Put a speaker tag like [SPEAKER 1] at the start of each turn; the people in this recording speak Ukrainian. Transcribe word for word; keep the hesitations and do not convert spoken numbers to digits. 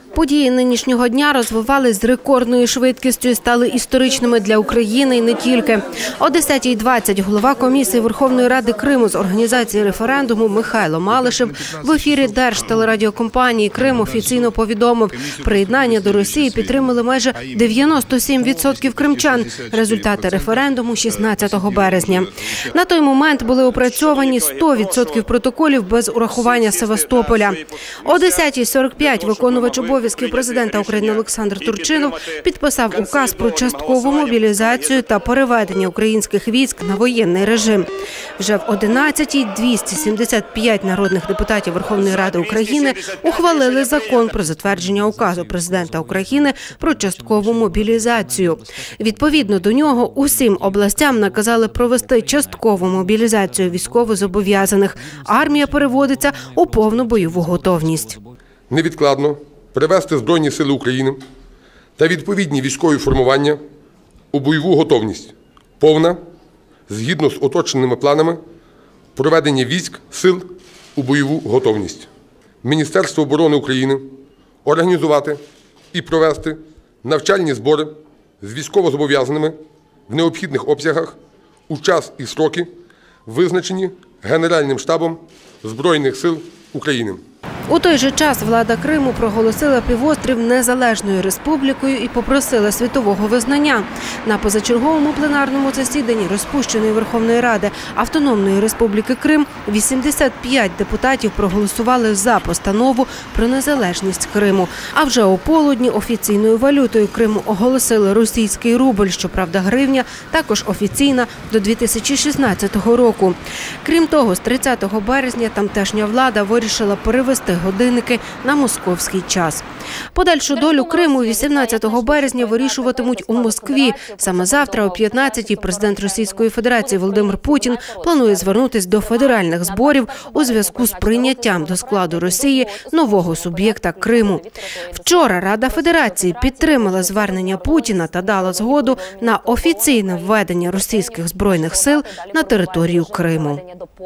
[SPEAKER 1] Події нинішнього дня розвивались з рекордною швидкістю і стали історичними для України і не тільки. О десятій двадцять голова комісії Верховної Ради Криму з організації референдуму Михайло Малишев в ефірі Держтелерадіокомпанії «Крим» офіційно повідомив, приєднання до Росії підтримали майже дев'яносто сім відсотків кримчан. Результати референдуму шістнадцятого березня. На той момент були опрацьовані сто відсотків протоколів без урахування Севастополя. О десятій сорок п'ять виконувач обов'язків президента України Олександр Турчинов підписав указ про часткову мобілізацію та переведення українських військ на воєнний режим. Вже в одинадцятій двісті сімдесят п'ять народних депутатів Верховної Ради України ухвалили закон про затвердження указу президента України про часткову мобілізацію. Відповідно до нього усім областям наказали провести часткову мобілізацію військовозобов'язаних. Армія переводиться у повну бойову готовність.
[SPEAKER 2] Невідкладно привести Збройні сили України та відповідні військові формування у бойову готовність. Повна, згідно з уточненими планами, проведення військ сил у бойову готовність. Міністерство оборони України організувати і провести навчальні збори з військовозобов'язаними в необхідних обсягах у час і строки, визначені Генеральним штабом Збройних сил України.
[SPEAKER 1] У той же час влада Криму проголосила півострів незалежною республікою і попросила світового визнання. На позачерговому пленарному засіданні розпущеної Верховної Ради Автономної Республіки Крим вісімдесят п'ять депутатів проголосували за постанову про незалежність Криму. А вже о полудні офіційною валютою Криму оголосили російський рубль, щоправда гривня також офіційна до дві тисячі шістнадцятого року. Крім того, з тридцятого березня тамтешня влада вирішила перевести годинники на московський час. Подальшу долю Криму вісімнадцятого березня вирішуватимуть у Москві. Саме завтра о п'ятнадцятій президент Російської Федерації Володимир Путін планує звернутися до федеральних зборів у зв'язку з прийняттям до складу Росії нового суб'єкта Криму. Вчора Рада Федерації підтримала звернення Путіна та дала згоду на офіційне введення російських збройних сил на територію Криму.